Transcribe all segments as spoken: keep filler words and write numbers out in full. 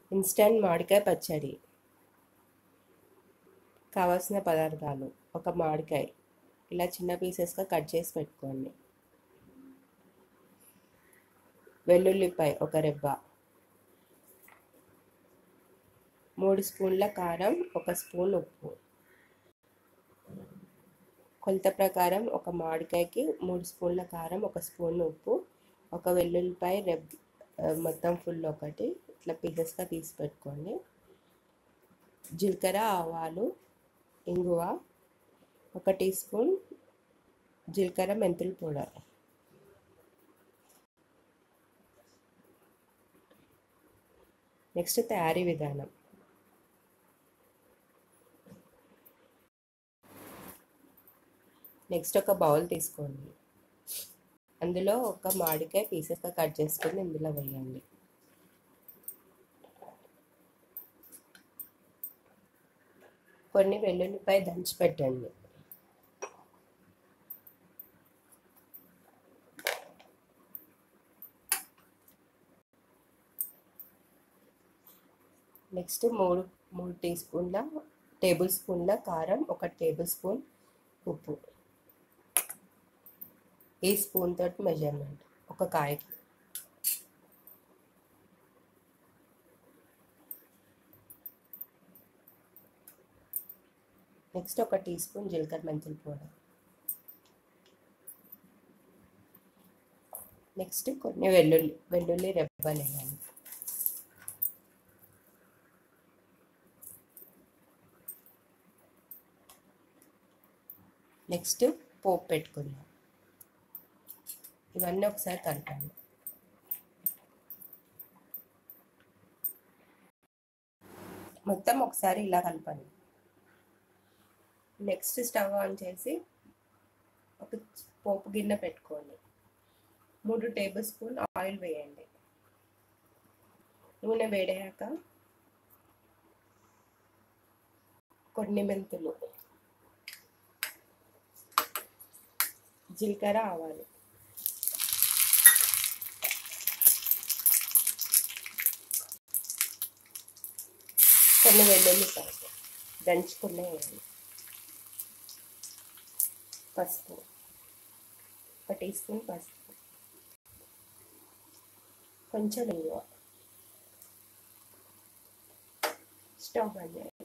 Instant మామిడికాయ పచ్చడి. కావాల్సిన పదార్థాలు: ఒక మామిడికాయ ఇలా చిన్న పీసెస్గా కట్ చేసి పెట్టుకోండి. వెల్లుల్లిపాయ ఒక రెబ్బ, మూడు స్పూన్ల కారం, ఒక స్పూన్ ఉప్పు. కొలత ప్రకారం ఒక మామిడికాయకి మూడు స్పూన్ల కారం, ఒక స్పూన్ ఉప్పు, ఒక వెల్లుల్లిపాయ రెబ్ మొత్తం ఫుల్ ఒకటి ఇట్లా పీసెస్గా తీసి పెట్టుకోండి. జీలకర్ర, ఆవాలు, ఇంగువ, ఒక టీ స్పూన్ జీలకర్ర మెంతుల పౌడర్. నెక్స్ట్ తయారీ విధానం. నెక్స్ట్ ఒక బౌల్ తీసుకోండి. అందులో ఒక మామిడికాయ పీసెస్గా కట్ చేసుకొని ఇందులో వేయండి. కొన్ని వెల్లుల్లిపాయ దంచి పెట్టండి. నెక్స్ట్ మూడు మూడు టీ స్పూన్ల టేబుల్ స్పూన్ల కారం, ఒక టేబుల్ స్పూన్ ఉప్పు. ఈ స్పూన్ తోటి మెజర్మెంట్ ఒక కాయకి. నెక్స్ట్ ఒక టీ స్పూన్ జీలకర్ర మెంతుల పౌడర్. నెక్స్ట్ కొన్ని వెల్లుల్లి వెల్లుల్లి రెబ్బలు వేయండి. నెక్స్ట్ పోపు పెట్టుకుందాం. ఇవన్నీ ఒకసారి కలపండి. మొత్తం ఒకసారి ఇలా కలపండి. నెక్స్ట్ స్టవ్ ఆన్ చేసి ఒక పోపు గిన్నె పెట్టుకోండి. మూడు టేబుల్ స్పూన్ ఆయిల్ వేయండి. నూనె వేడయ్యాక కొన్ని మెంతులు, జీలకర్ర, ఆవాలు, కొన్ని వెల్లుల్లిపాయలు దంచుకునే వేయండి. పసుపు ఒక టీ స్పూన్ పసుపు, కొంచెం ఇంగువ. స్టవ్ బంద్ చేయండి.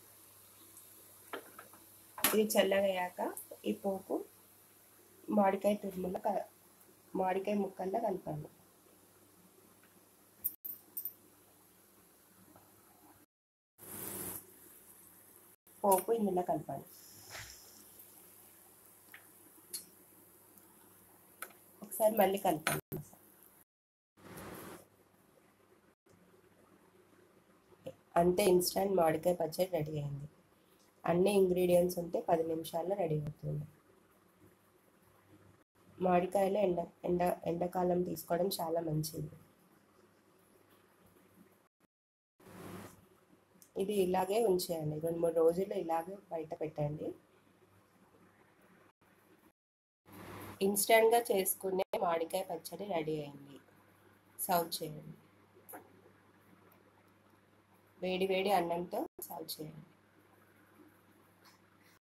ఇది చల్లగయ్యాక ఈ పోపు మామిడికాయ తురుములో క మామిడికాయ ముక్కల్లో కలపండి. పోపు ఇందులో కలపండి. ఒకసారి మళ్ళీ కలపండి. అంతే, ఇన్స్టంట్ మామిడికాయ పచ్చడి రెడీ అయింది. అన్ని ఇంగ్రీడియంట్స్ ఉంటే పది నిమిషాల్లో రెడీ అవుతుంది. మామిడికాయలు ఎండ ఎండ ఎండాకాలం తీసుకోవడం చాలా మంచిది. ఇది ఇలాగే ఉంచేయండి. రెండు మూడు రోజులు ఇలాగే బయట పెట్టండి. ఇన్స్టెంట్గా చేసుకునే మామిడికాయ పచ్చడి రెడీ అయింది. సర్వ్ చేయండి. వేడి వేడి అన్నంతో సర్వ్ చేయండి.